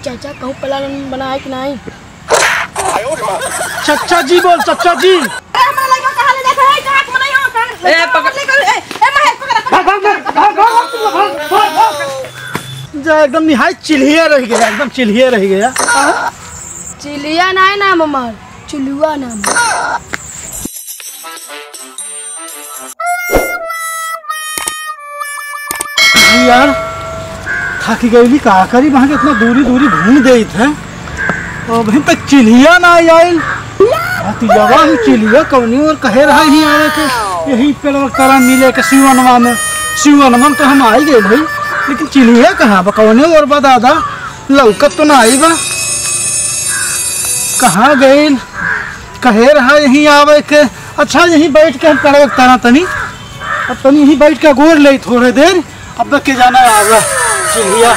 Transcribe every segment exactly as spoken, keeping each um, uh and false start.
चाचा कहूँ प्लान बना है कि नहीं? चचा जी बोल, चचा जी। एकदम निहायत चिल्हिया रह गया, एकदम चिल्हिया रह गया। चिलिया ना है नाम हमार, चुलुआ नाम। यार थक गई, कहा करी वहाँ के इतना दूरी दूरी घूम गई थे और वहीं तक चिल्हिया ना आयल। जवा ही चिल्हिया कौनी और कहे रहा ही आवे के यही पेड़ तरह मिले के शिवनमा में। शिवनमा तो हम आई गए भाई, लेकिन चिल्हिया कहाँ बा कौने और बा दादा लौकत तो ना आई बा। कहाँ गए कहे रहा यही आवे के। अच्छा यहीं बैठ के हम पेड़ तरह तनी अब तनी यहीं बैठ के गोर ले थोड़े देर, अब के जाना आगा चिल्हिया।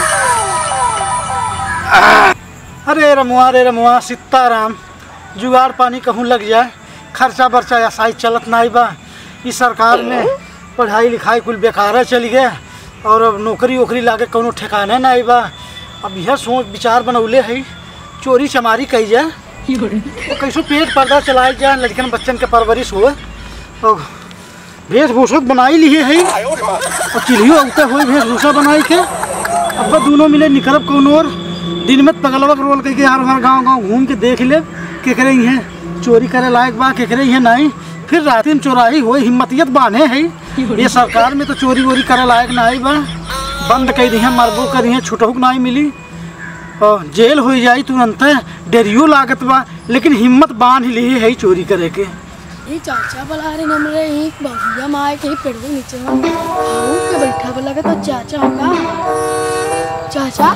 अरे रमुआ रे रमुआ सीताराम, जुगाड़ पानी कहूँ लग जाए, खर्चा बर्चा या साइज चलत ना बा। इस सरकार में पढ़ाई लिखाई कुल बेकार चली गया और अब नौकरी वोकरी लागे कोनो ठिकाने ना बा। अब यह सोच विचार बनौले है चोरी चमारी कही जाए तो कैसो पेट पर्दा चलाए जाए, लड़कन बच्चन के परवरिश हो और वेशभूषा बनाई लिए है और चिल्हियो उगते हुए वेशभूषा बनाई के अब दोनों मिले निकलब कौन और दिन में पगलवा रोल करके यार हर गांव गांव घूम के देख ले के करे हैं चोरी करे लायक बा के करे हैं नहीं। फिर रात में चोराई हो हिम्मतियत बांधे है ये सरकार में तो चोरी वोरी करे लायक ना बा। बंद कर दी है मरबो करी है छुटहुक नहीं मिली और जेल हो जाई तुरंत डरियो लागत बा, लेकिन हिम्मत बांध ली है चोरी करे के। ये चाचा बुला रहे नमरे ही बहुया माए के पेड़ के नीचे में के बैठा बला के तो चाचा होगा। चाचा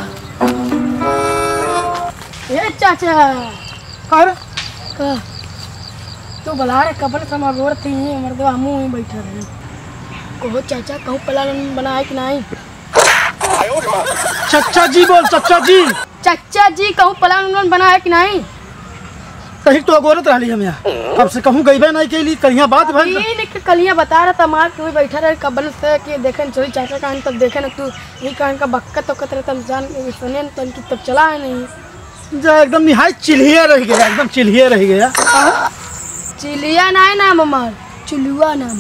ये चाचा कर का तो बुला रहे कबल समा गोर थी मर्द हमू ही बैठा रहे। कहो चाचा कहूँ प्लान बना है कि नहीं? चचा जी बोल, चचा जी। चाचा जी कहूँ प्लान बना है कि नहीं? कहीं तो अगोरत रही हम यहाँ कब से कहूँ गई नहीं के लिए कलिया बात भाई कलिया बता रहा था मार के बैठा रहे कबल से कि देखे चोरी चाचा कहानी तब देखे ना तू ये कहानी का बक्कत तो कतरे तब जान सुने तन की तब चला है नहीं जा एकदम निहायत चिल्हिया रह गया, एकदम चिल्हिया रह गया। चिलिया ना है नाम हमार, चुलुआ नाम।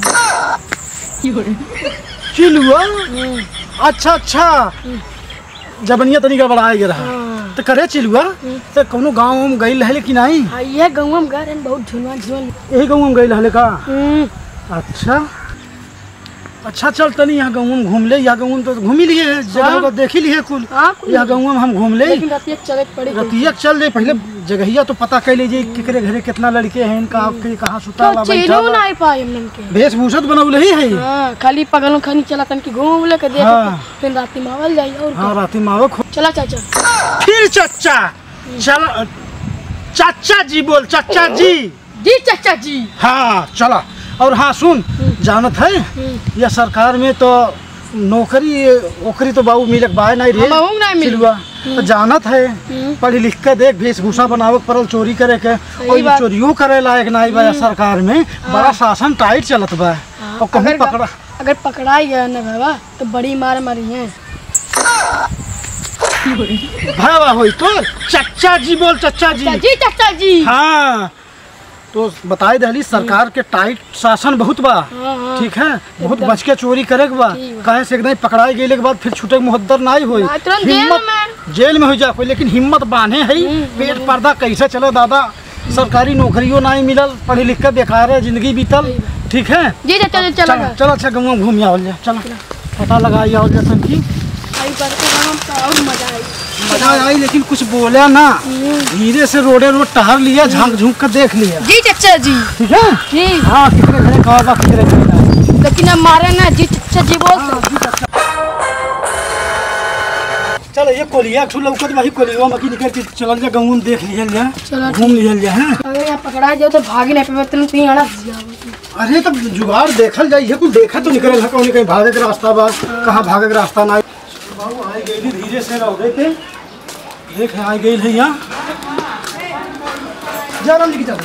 चिलुआ? अच्छा अच्छा जबनिया तनी का बड़ा गया रहा तो करे चिलुआ तो कोनो गाँव में गई रहे कि नहीं? हाँ ये गाँव में गए बहुत झुनवा झुन यही गाँव में गई रहे का? अच्छा अच्छा चल तनी यहाँ गाँव में घूम ले। यहाँ गाँव में तो घूम ही लिए जगह को देख ही लिए कुल। यहाँ गाँव में हम घूम ले रतिया चल रहे पहले जगहिया तो पता कर लीजिए केकरे घरे कितना लड़के हैं इनका आपके कहाँ सुता वेशभूषा बनौले ही है खाली पगलों खानी चला तन की घूम ले के देख फिर राती मावल जाई और हाँ राती मावल चला चाचा फिर चाचा चला चाचा जी बोल, चाचा जी। जी चाचा जी हाँ चला। और हाँ सुन जानत है यह सरकार में तो नौकरी ओकरी तो बाबू मिलक बाय नहीं रे तो जानत है पढ़ी लिख के देख वेशभूषा बनावक परल चोरी करे के और ये चोरियो करे लायक नहीं बा। सरकार में बड़ा शासन टाइट चलत बा और कहीं पकड़ा अगर पकड़ाई गया ना बाबा तो बड़ी मार मारी है भावा होई तो चचा जी बोल, चचा जी। जी चाचा जी हाँ तो बताए दहली सरकार के टाइट शासन बहुत बा। ठीक है बहुत बच के चोरी करे के बा कहे से एकदम पकड़ाई गए के बाद फिर छूटे मुहद्दर नहीं हुई जेल में हो जा कोई, लेकिन हिम्मत बांधे है पेट पर्दा कैसे चले दादा। सरकारी नौकरियों नहीं मिलल पढ़े लिख के बेकार है जिंदगी बीतल। ठीक है जी चलो चलो चलो अच्छा गाँव घूम आओ जाए चलो पता लगा आओ जाए की मजा आई लेकिन कुछ बोला ना धीरे से रोडे रोड टहर लिया झांक झूक कर देख लिया। जी चाचा जी ठीक है जी हाँ कितने घरे खावा कितने घरे लेकिन अब मारे ना जी चाचा जी बोल। चल ये कोलिया छू लौकत वही कोलिया में निकल के चल जा गाँव में देख लिया जाए घूम लिया जाए। अगर यहाँ पकड़ा जाओ तो भाग नहीं पे तुम आना। अरे तब जुगाड़ देखल जाए ये कुछ देखा तो निकल है कहीं कहीं भागे के रास्ता बा कहाँ भागे के रास्ता ना बाबू आई गई धीरे से रहो के एक है आई गई है यहाँ जा रहा लेके जा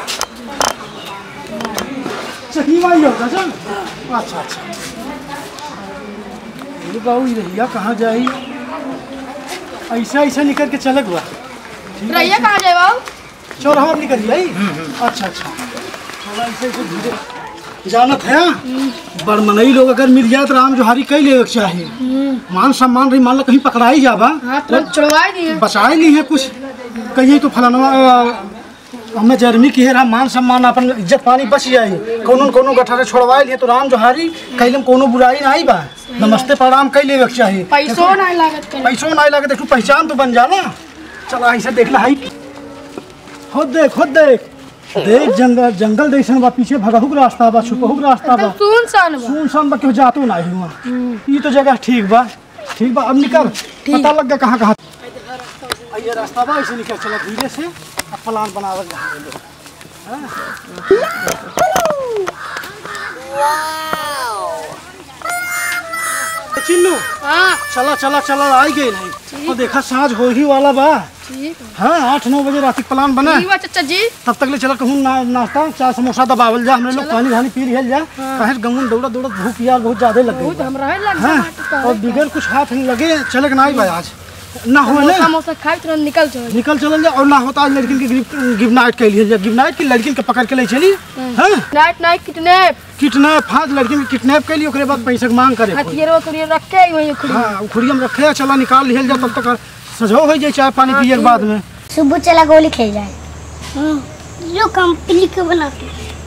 चकी माई होगा चल। अच्छा अच्छा ये बाबू ये कहाँ जाई ऐसा ऐसा निकल के चलक बा रैया कहाँ जाए बाबू? चौराहा निकल जाई। अच्छा अच्छा चला ऐसे ऐसे धीरे जानत है। बड़मनई लोग अगर मिल जाए तो राम जोहारी कई लेवे के चाहिए। मान सम्मान रही, मान लो कहीं पकड़ाई जाबा हाँ तुरंत छुड़वा दिए। बचाए ली है कुछ कहीं तो फलानवा हमें जर्मी की है, मान सम्मान अपन इज्जत पानी बच जाए। कोनो कोनो गठारे छोड़वाए लिए तो राम जोहारी कैलम कोनो बुराई नहीं बा। नमस्ते प्रणाम कई लेवे के चाहिए। पैसों नहीं लागत कर। पैसों नहीं लागत, देखो पहचान तो बन जाला। चला ऐसे देख ला है खुद देख खुद देख देख जंगल जंगल जैसन बा, पीछे भगहुक रास्ता बा, छुपहुक रास्ता बा, सुनसान बा। सुनसान बा, क्यों जातो नहीं हुआ। ये तो जगह ठीक बा ठीक बा। अब निकल पता लग गया कहाँ कहाँ ये रास्ता बा। ऐसे निकल चला धीरे से। अब प्लान बनावल जा चिन्नू। हाँ चला चला चला आई गई नहीं तो देखा सांझ हो ही वाला बा। ठीक हाँ आठ नौ बजे रात प्लान बना है चाचा जी। तब तक ले चला कहूँ ना नाश्ता चाय समोसा दबावल जा। हमने लोग पानी धानी पी लिया जा। कहे गंगून दौड़ा दौड़ा भूख यार बहुत ज्यादा लग गई। बहुत हमरा लग हाँ और बिगड़ कुछ हाथ नहीं लगे चले के नहीं भाई आज ना हो ना समोसा खाए तुरंत निकल चल निकल चल जा। और ना होता आज लड़किन के गिव नाइट के लिए गिव नाइट की लड़किन के पकड़ के ले चली। हाँ नाइट नाइट किडनैप किडनैप हाँ लड़किन के किडनैप के लिए ओकरे बाद पैसा के मांग करे। हथियार वथियार रखे वही उखड़ी। हाँ उखड़िया में रखे चला निकाल लिहल जा। तब तक सजो हो जाए चाय पानी पिए के बाद में। सुबह चला गोली खेल जाए जो कंपनी के बनाते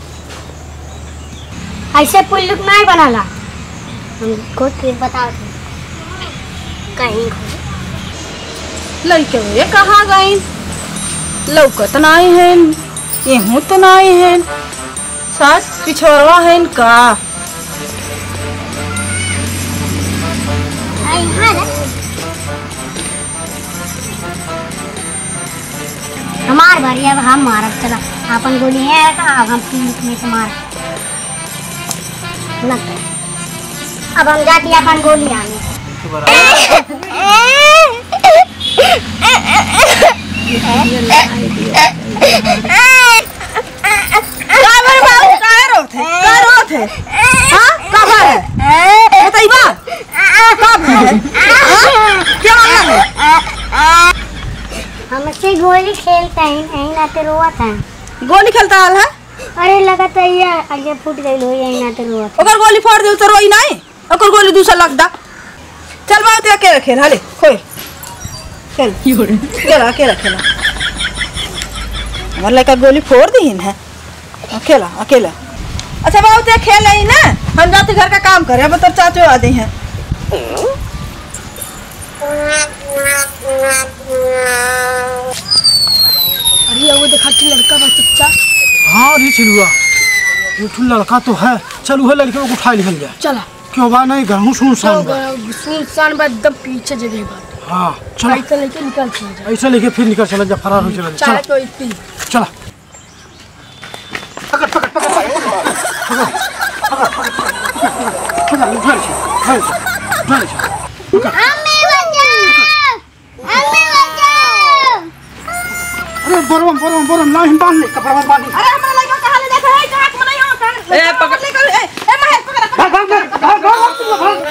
ऐसे पुल्लुक नहीं बनाला। हमको तो बताओ कहीं लड़के ये कहाँ गई? लौकत नहीं है, येहू तो नहीं है, सास पिछोरवा है का? हमार भरी अब हम मारब चला अपन गोली है का अब हम पुल्लुक में से मार अब हम जाती अपन गोली आने। काबर बाबू काहे रोथे? का रोथे? हां काबर है? बताइबा काबर है? क्या मामला है? हमसे गोली खेलता है नहीं ना तो रोता है। गोली खेलता हाल है? अरे लगा तो ये आगे फूट गई हो यही ना तो रोता। ओकर गोली फोड़ दे तो रोई नहीं, ओकर गोली दूसरा लग दा। चल बाबू ते अकेले खेल हले खोल खेल खेला अकेला खेला। हमारे लड़का गोली फोड़ दी है अकेला अकेला। अच्छा बाबू ते खेल ही ना, हम जाते घर का काम करे। अब तो चाचू आते हैं। अरे वो देखा कि लड़का बा चच्चा। हाँ अरे चलुआ ये लड़का तो है। चल वह लड़के को उठा लिखल जाए। चला क्यों बा नहीं घर सुनसान बा। सुनसान बा एकदम पीछे जगह बा। हाँ चल ऐसा लेके निकल चला ऐसा लेके फिर निकल चला जा फरार हो चला जा। चाहे तो इतनी चला पकड़ पकड़ पकड़ पकड़ पकड़ अरे बोरम बोरम बोरम ना हिम बांध ले कपड़ा मत बांध। अरे हमारा लड़का कहां ले देखा है? कहां में नहीं होता? ए पकड़ ले कर ए ए महेश पकड़ भाग भाग भाग भाग